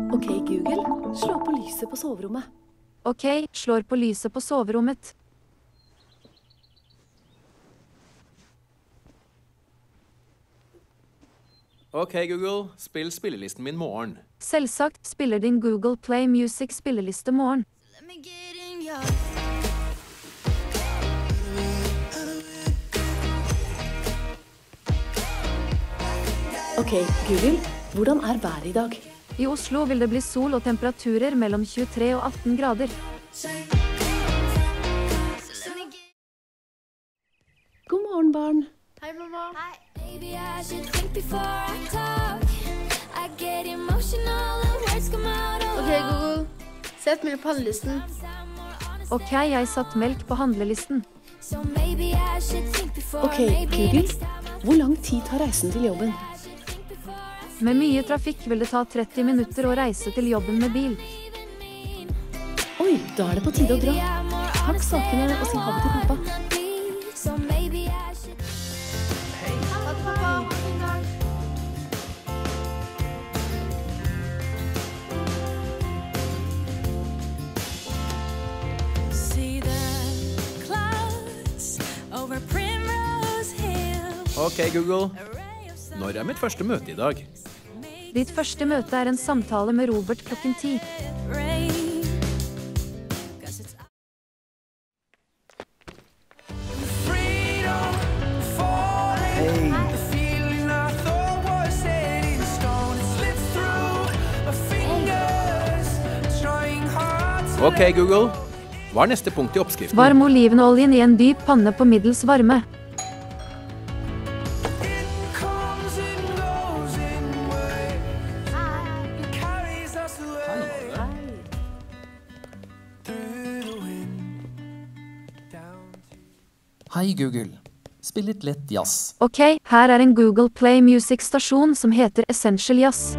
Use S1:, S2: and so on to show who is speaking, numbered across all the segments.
S1: Ok, Google, slå på lyset på soverommet.
S2: Ok, slår på lyset på soverommet.
S3: Ok, Google, spill spillelisten min morgen.
S2: Selvsagt spiller din Google Play Music spilleliste morgen.
S1: Ok, Google, hvordan er været i dag?
S2: I Oslo vil det bli sol og temperaturer mellom 23 og 18 grader.
S1: God morgen, barn.
S4: Hei, mamma. Ok, Google. Sett melk på handlelisten.
S2: Ok, jeg satt melk på handlelisten.
S1: Ok, Google, hvor lang tid tar reisen til jobben?
S2: Med mye trafikk vil det ta 30 minutter å reise til jobben med bil.
S1: Oi, da er det på tide å dra. Pakk sakene og si ha det til pappa.
S3: Ok, Google. Når er mitt første møte i dag?
S2: Ditt første møte er en samtale med Robert klokken 10.
S3: Ok, Google. Hva er neste punkt i oppskriften?
S2: Varm olivenoljen i en dyp panne på middels varme.
S5: Hei Google, spill litt lett jazz.
S2: Ok, her er en Google Play Music-stasjon som heter Essential Jazz.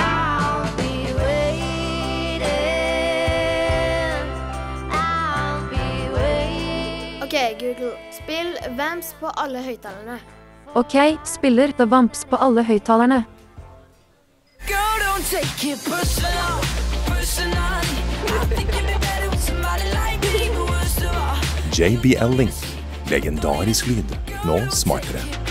S4: Ok, Google. Spill Vamps på alle høyttalerne.
S2: Ok, spiller The Vamps på alle høyttalerne.
S6: JBL Link. Legendarisk lyd. Nå smartere.